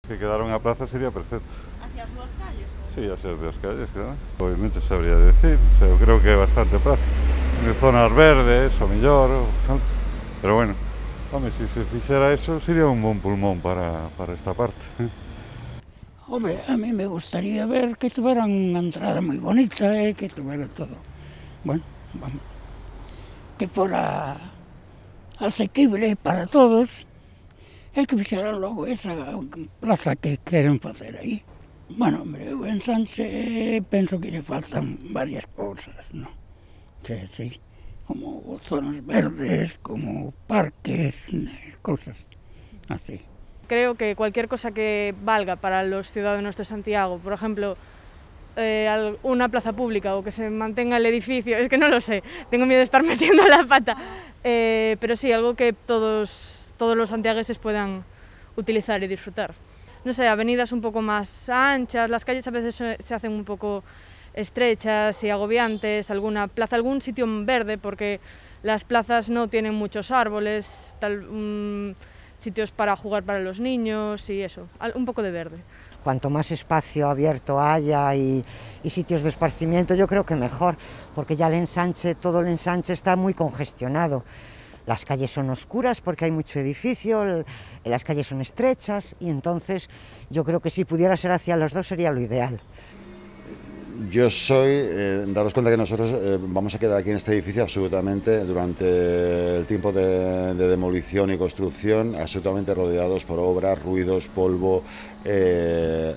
Se quedara unha plaza sería perfecto. Hacia as dúas calles? Sí, hacia as dúas calles, claro. Obviamente sabría decir, o sea, eu creo que é bastante práctico. En zonas verdes, o mellor, pero bueno, home, se fixera eso sería un bon pulmón para esta parte. Hombre, a mí me gustaría ver que tuvieran una entrada muy bonita, que tuviera todo. Bueno, vamos, que fuera asequible para todos, que fixeran logo esa plaza que queren facer aí. Bueno, hombre, o ensanche penso que lle faltan varias cousas, ¿no? Que sí, como zonas verdes, como parques, cosas así. Creo que cualquier cosa que valga para los ciudadanos de Santiago, por ejemplo, una plaza pública o que se mantenga el edificio, es que no lo sé, tengo miedo de estar metiendo la pata, pero sí, algo que todos los santiagueses puedan utilizar y disfrutar. No sé, avenidas un poco más anchas, las calles a veces se hacen un poco estrechas y agobiantes, alguna plaza, algún sitio verde, porque las plazas no tienen muchos árboles, sitios para jugar para los niños y eso, un poco de verde. Cuanto más espacio abierto haya y sitios de esparcimiento, yo creo que mejor, porque ya todo el ensanche está muy congestionado. Las calles son oscuras porque hay mucho edificio, las calles son estrechas y entonces yo creo que si pudiera ser hacia los dos sería lo ideal. Yo daros cuenta que nosotros vamos a quedar aquí en este edificio absolutamente durante el tiempo de demolición y construcción, absolutamente rodeados por obras, ruidos, polvo. Desde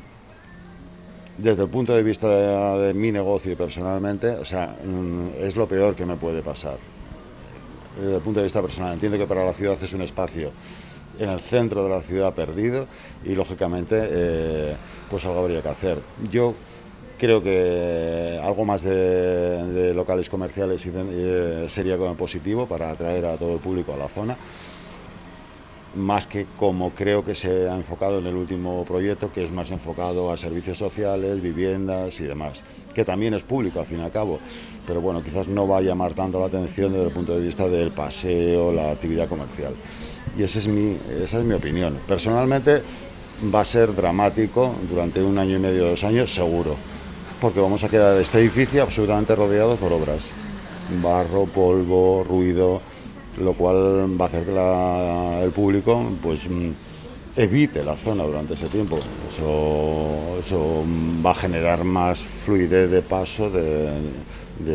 el punto de vista de mi negocio y personalmente, o sea, es lo peor que me puede pasar. Desde el punto de vista personal, entiendo que para la ciudad es un espacio en el centro de la ciudad perdido y lógicamente pues algo habría que hacer. Yo creo que algo más de locales comerciales sería como positivo para atraer a todo el público a la zona, más que como creo que se ha enfocado en el último proyecto, que es más enfocado a servicios sociales, viviendas y demás, que también es público al fin y al cabo, pero bueno, quizás no va a llamar tanto la atención desde el punto de vista del paseo, la actividad comercial. Y esa es mi opinión. Personalmente va a ser dramático durante 1 año y medio, 2 años, seguro, porque vamos a quedar este edificio absolutamente rodeados por obras, barro, polvo, ruido, lo cual va a hacer que el público pues evite la zona durante ese tiempo. Eso va a generar más fluidez de paso de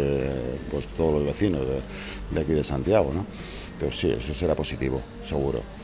pues, todos los vecinos de aquí de Santiago, ¿no? Pero sí, eso será positivo, seguro.